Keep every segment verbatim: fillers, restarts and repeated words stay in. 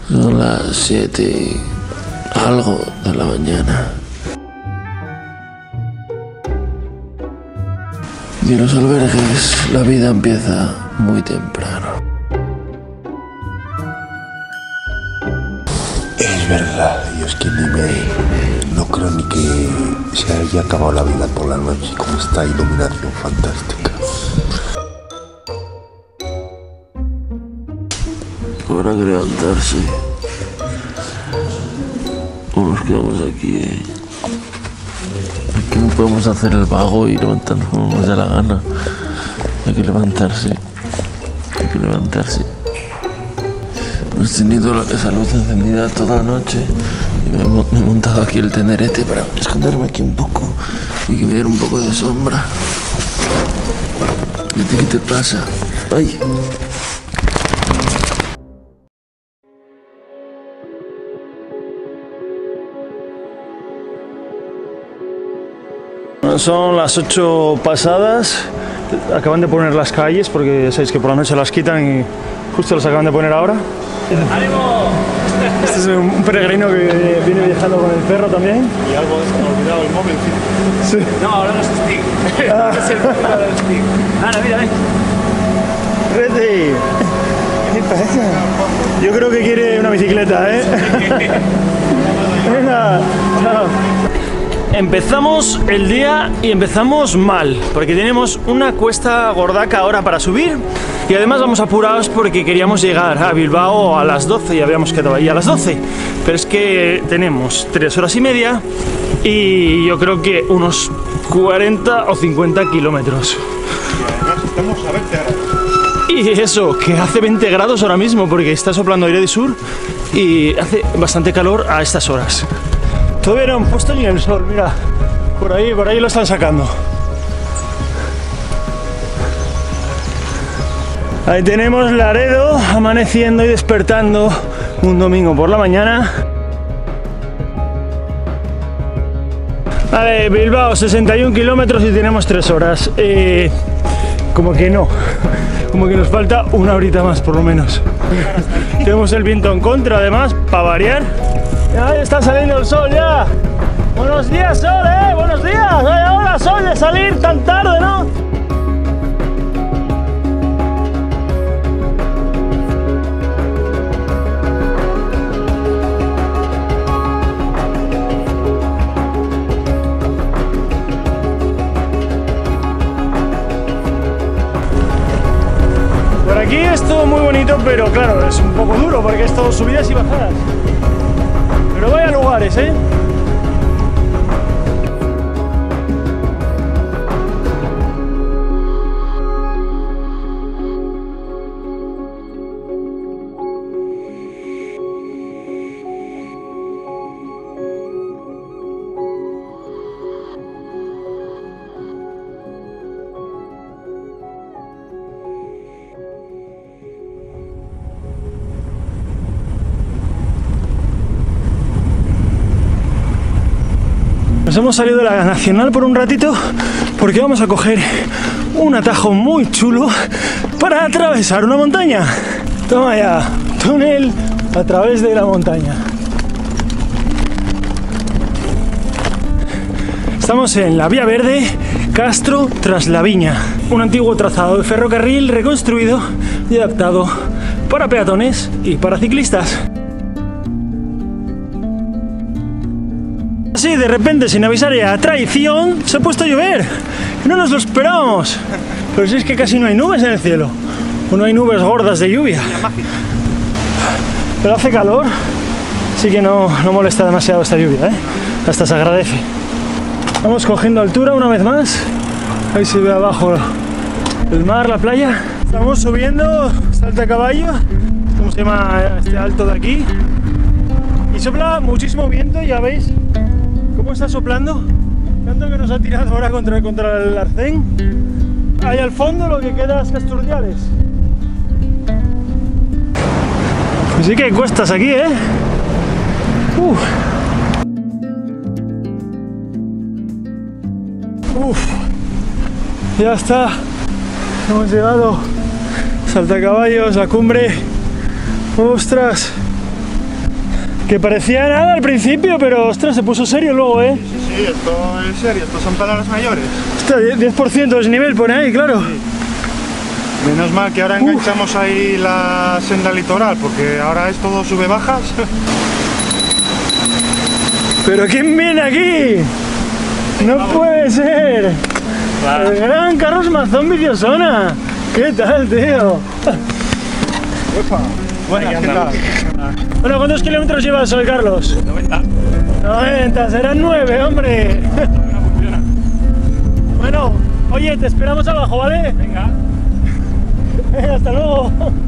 Son las siete y algo de la mañana. Y en los albergues la vida empieza muy temprano. Es verdad, y es que ni me... no creo ni que se haya acabado la vida por la noche con esta iluminación fantástica. Habrá que levantarse. O nos quedamos aquí, ¿eh? Aquí no podemos hacer el vago y levantarnos como nos da la gana. Hay que levantarse. Hay que levantarse. Hemos tenido esa luz encendida toda la noche y me he, me he montado aquí el tenderete para esconderme aquí un poco y que me diera un poco de sombra. ¿Y a ti qué te pasa? ¡Ay! Son las ocho pasadas, acaban de poner las calles porque sabéis que por la noche las quitan y justo las acaban de poner ahora. ¡Ánimo! Este es un peregrino que viene viajando con el perro también. Y algo se me ha olvidado el móvil. Sí. No, ahora no es stick. Ah. Es el móvil, ahora es stick. Ana, mira, ven. ¡Rete! ¿Qué pasa? Yo creo que quiere una bicicleta, ¿eh? Venga, chao. Empezamos el día y empezamos mal, porque tenemos una cuesta gordaca ahora para subir y además vamos apurados porque queríamos llegar a Bilbao a las doce y habíamos quedado ahí a las doce, pero es que tenemos tres horas y media y yo creo que unos cuarenta o cincuenta kilómetros. Y además estamos a veinte grados. Y eso, que hace veinte grados ahora mismo porque está soplando aire de sur y hace bastante calor a estas horas. Todavía no han puesto ni el sol, mira, por ahí, por ahí lo están sacando. Ahí tenemos Laredo amaneciendo y despertando un domingo por la mañana. Vale, Bilbao, sesenta y un kilómetros y tenemos tres horas. Eh, como que no, como que nos falta una horita más por lo menos. Tenemos el viento en contra además, para variar. Ahí está saliendo el sol ya. Buenos días, sol, eh. Buenos días. Ahora sol de salir tan tarde, ¿no? Por aquí es todo muy bonito, pero claro, es un poco duro porque es todo subidas y bajadas. Pero vaya lugares, ¿eh? Nos hemos salido de la Nacional por un ratito porque vamos a coger un atajo muy chulo para atravesar una montaña. Toma ya, túnel a través de la montaña. Estamos en la Vía Verde, Castro tras la Viña, un antiguo trazado de ferrocarril reconstruido y adaptado para peatones y para ciclistas. Así de repente, sin avisar y a traición, se ha puesto a llover. No nos lo esperábamos. Pero si es que casi no hay nubes en el cielo. O no hay nubes gordas de lluvia. Pero hace calor. Así que no, no molesta demasiado esta lluvia, ¿eh? Hasta se agradece. Vamos cogiendo altura una vez más. Ahí se ve abajo el mar, la playa. Estamos subiendo Salta Caballo. ¿Cómo se llama este alto de aquí? Y sopla muchísimo viento, ya veis. ¿Cómo está soplando? Tanto que nos ha tirado ahora contra, contra el arcén. Ahí al fondo lo que queda es Casturdiales. Pues sí que hay cuestas aquí, ¿eh? Uf. Uf. Ya está. Hemos llegado. Saltacaballos, la cumbre. ¡Ostras! Que parecía nada al principio, pero ostras, se puso serio luego, ¿eh? Sí, sí, esto es serio, esto son palabras mayores. Hostia, diez por ciento de desnivel pone ahí, claro. Sí. Menos mal que ahora enganchamos Uf. ahí la senda litoral, porque ahora es todo sube-bajas. ¿Pero quién viene aquí? No Vamos. puede ser. Claro. El gran Carlos Mazón Viciosona. ¿Qué tal, tío? Uepa. Buenas, ¿qué tal? Bueno, ¿cuántos kilómetros llevas hoy, Carlos? noventa. noventa, serán nueve, hombre. Bueno, oye, te esperamos abajo, ¿vale? Venga. Venga, hasta luego.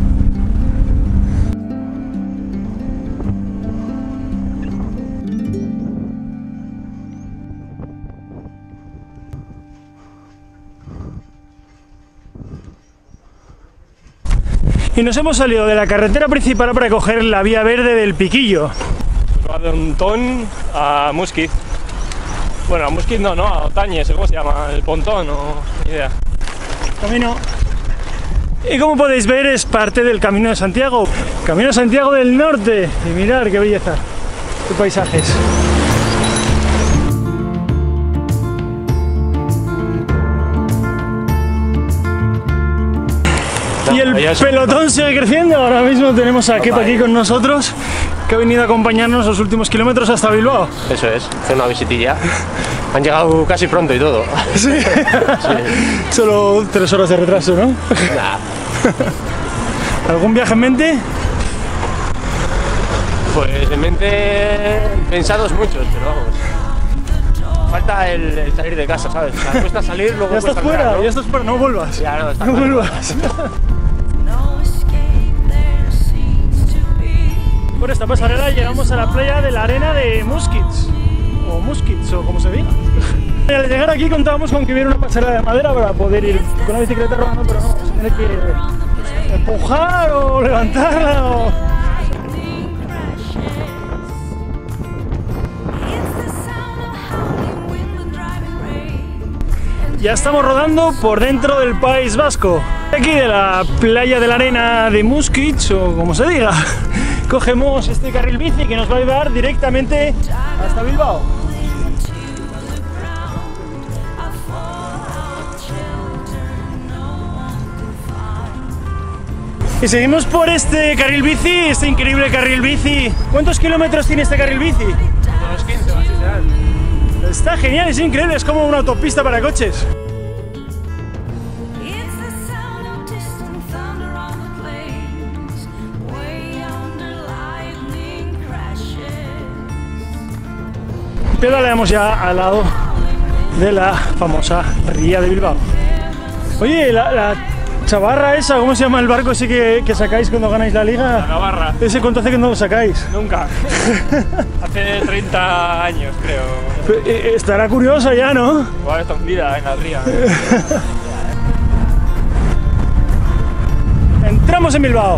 Y nos hemos salido de la carretera principal para coger la vía verde del Piquillo. Va de Ontón a Musquiz. Bueno, a Musquiz no, no, a Otañes, ¿cómo se llama? El Pontón o... ni idea. Camino. Y como podéis ver es parte del Camino de Santiago. Camino de Santiago del Norte. Y mirad qué belleza, qué paisajes. Y el pelotón sigue creciendo. Ahora mismo tenemos a Kepa aquí con nosotros, que ha venido a acompañarnos los últimos kilómetros hasta Bilbao. Eso es, hacer una visitilla. Han llegado casi pronto y todo. Sí. Sí. Solo tres horas de retraso, ¿no? Nah. ¿Algún viaje en mente? Pues en mente pensados muchos, pero vamos. Falta el, el salir de casa, ¿sabes? O sea, cuesta salir, luego ya estás cuesta fuera, entrar, ¿no? ya estás fuera, no vuelvas. Ya, no, está no claro. vuelvas. Por esta pasarela llegamos a la playa de la arena de Muskits, o Muskits, o como se diga. Y al llegar aquí contábamos con que hubiera una pasarela de madera para poder ir con la bicicleta rodando, pero no, se tiene que empujar o levantarla o... Ya estamos rodando por dentro del País Vasco. Aquí de la playa de la arena de Muskits, o como se diga. Cogemos este carril bici que nos va a llevar directamente hasta Bilbao. Y seguimos por este carril bici, este increíble carril bici. ¿Cuántos kilómetros tiene este carril bici? Unos quince, así serán. Está genial, es increíble, es como una autopista para coches. Pedaleamos ya al lado de la famosa ría de Bilbao. Oye, la, la chavarra esa, ¿cómo se llama el barco ese que, que sacáis cuando ganáis la liga? La Navarra. ¿Ese cuánto hace que no lo sacáis? Nunca. Hace treinta años, creo. Estará curiosa ya, ¿no? Igual está hundida en la ría. Entramos en Bilbao.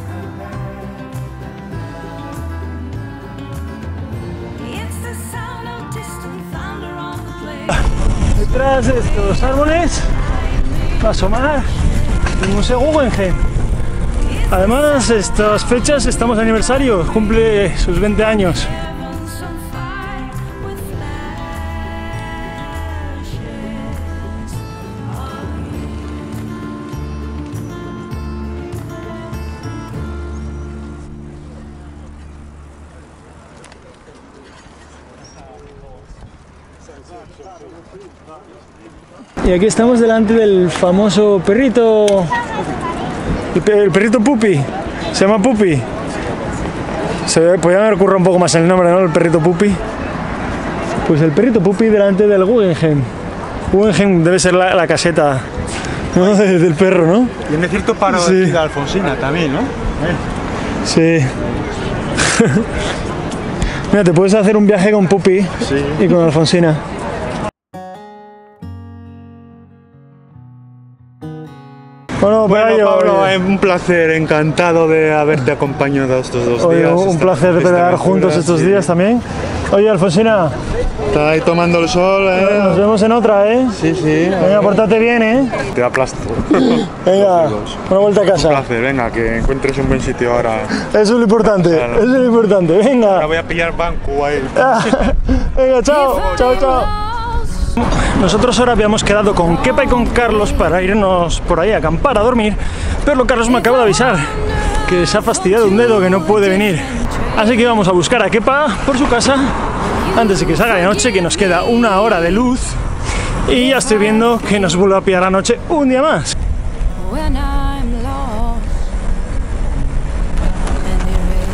Detrás de estos árboles va a asomar el Museo Guggenheim. Además, estas fechas estamos de aniversario, cumple sus veinte años. Y aquí estamos delante del famoso perrito, el perrito Pupi, se llama Pupi. Se podría haber currado un poco más el nombre, ¿no? El perrito Pupi. Pues el perrito Pupi delante del Guggenheim. Guggenheim debe ser la, la caseta, ¿no? Del perro, ¿no? Tiene cierto paro Sí. de Alfonsina también, ¿no? Sí. Mira, te puedes hacer un viaje con Pupi Sí. y con Alfonsina. Bueno, Bueno, Pelayo, Pablo, oye, es un placer, encantado de haberte acompañado estos dos oye, días. un esta- placer de esta pelear aventura, juntos estos sí. días también. Oye, Alfonsina, Está ahí tomando el sol, nos ¿eh? vemos en otra, ¿eh? Sí, sí. Venga, portate bien, ¿eh? Te aplasto. Venga, Lógicos. una vuelta a Un casa. placer, venga, que encuentres un buen sitio ahora. Eso es lo importante, Claro. eso es lo importante. Ahora Venga, voy a pillar banco ahí. venga, chao, chao, chao. Nosotros ahora habíamos quedado con Kepa y con Carlos para irnos por ahí a acampar, a dormir, pero Carlos me acaba de avisar que se ha fastidiado un dedo, que no puede venir. Así que vamos a buscar a Kepa por su casa antes de que salga de noche, que nos queda una hora de luz y ya estoy viendo que nos vuelve a pillar la noche un día más. When I'm lost and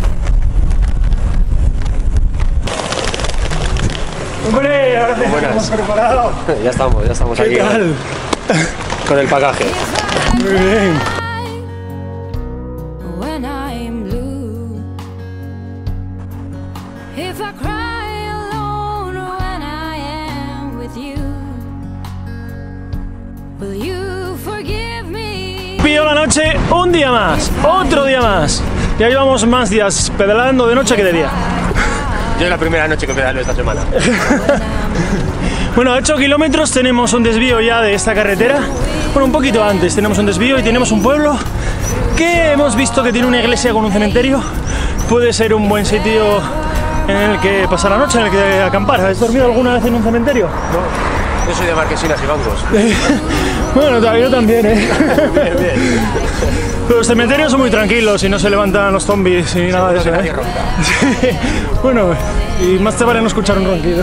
¡Hombre! Ahora te hemos preparado. Ya estamos, ya estamos ¿Qué aquí tal? con el bagaje. Muy bien. when I'm blue, if I cry alone when I am with you, will you forgive me? Pillo la noche un día más, otro día más. Ya llevamos más días pedalando de noche que de día. Yo es la primera noche que pedaleo esta semana. Bueno, a ocho kilómetros tenemos un desvío ya de esta carretera. Bueno, un poquito antes tenemos un desvío y tenemos un pueblo que hemos visto que tiene una iglesia con un cementerio. Puede ser un buen sitio en el que pasar la noche, en el que acampar. ¿Has dormido alguna vez en un cementerio? Yo soy de marquesinas y bancos. Bueno, yo también, ¿eh? Bien, bien. Los cementerios son muy tranquilos y no se levantan los zombies y nada de eso, Nadie ¿eh? ronca. Sí. Bueno, y más te vale no escuchar un ronquido.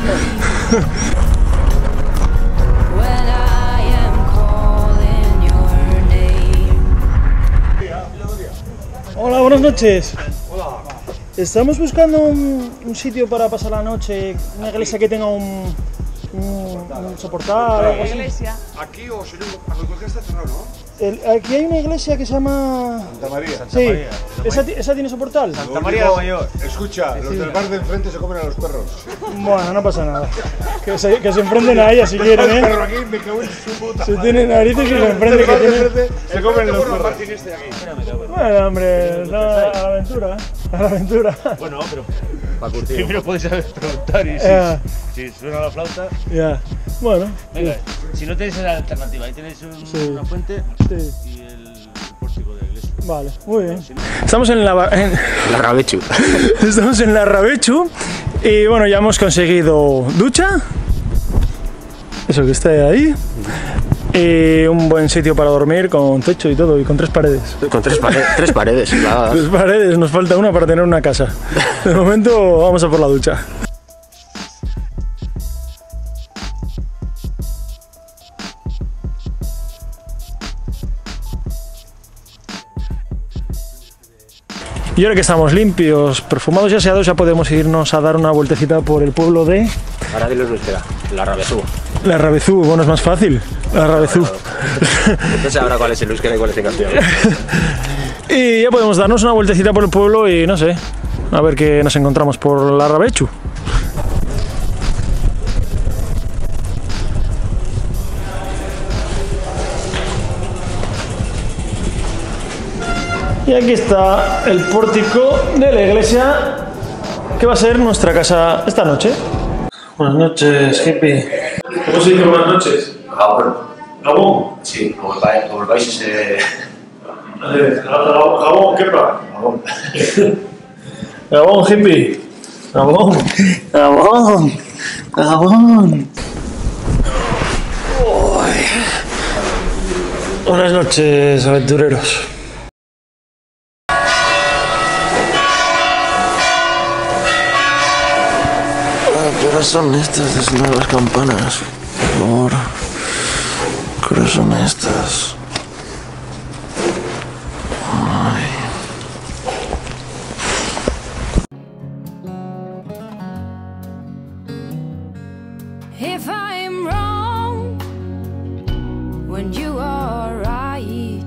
When I am calling your name. Hola, buenas noches. Hola. Estamos buscando un, un sitio para pasar la noche, una iglesia que tenga un, un, un soportal o algo así. Aquí o si no, a lo mejor está cerrado, ¿no? El- aquí hay una iglesia que se llama... Santa María. Sí, ¿Esa, ti- esa tiene soportal? Santa María la Mayor. Escucha, los del bar de enfrente se comen a los perros. Bueno, no pasa nada. Que se, que se enfrenten a ella si quieren, El ¿eh? perro aquí me cago en su puta. Si tienen narices, que se enfrenten, que bar de tienen... enfrente se comen los perros. Martín este aquí. Bueno, hombre, no, a la aventura, a la aventura. Bueno, pero Pa' curtir. primero podéis saber preguntar y si, Ya, si suena la flauta. ya. Bueno, Venga, si no tenéis la alternativa, ahí tenéis un- Sí. una fuente sí, y el, el pórtico de la iglesia. vale, muy bien. Estamos en la... en- La Rabechu. Estamos en la Rabechu y bueno, ya hemos conseguido ducha, eso que está ahí, y un buen sitio para dormir con techo y todo, y con tres paredes. Con tres, pare- tres paredes. la- Tres paredes, nos falta una para tener una casa. De momento vamos a por la ducha. Y ahora que estamos limpios, perfumados y aseados, ya podemos irnos a dar una vueltecita por el pueblo de Ahora dilos en euskera. La Rabezú. La Rabezú. Bueno, es más fácil, la Rabezú. No sé ahora cuál es el euskera y cuál es el castellano. Y ya podemos darnos una vueltecita por el pueblo y no sé, a ver qué nos encontramos por la Rabechu. Y aquí está el pórtico de la iglesia que va a ser nuestra casa esta noche. Buenas noches, hippie. ¿Cómo se dice buenas noches? Gabón. Gabón. Sí, como el, pa- como el país ese... Gabón, ¿qué pasa? Gabón. Gabón, hippie. Gabón. Gabón. Gabón. Uy. Buenas noches, aventureros. ¿Qué horas son estas? De sonar las campanas. Por favor. ¿Qué horas son estas? Ay. If I'm wrong when you are right,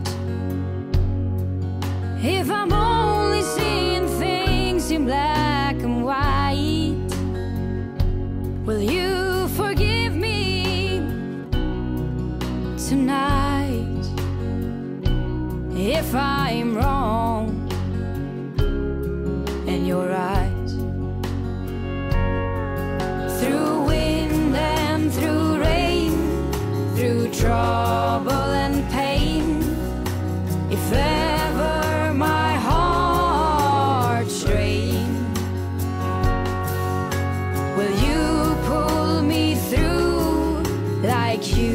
if I'm only seeing things in black and white, will you forgive me tonight? in your eyes. Through wind and through rain, through trouble and pain, if ever my heart strained, will you pull me through like you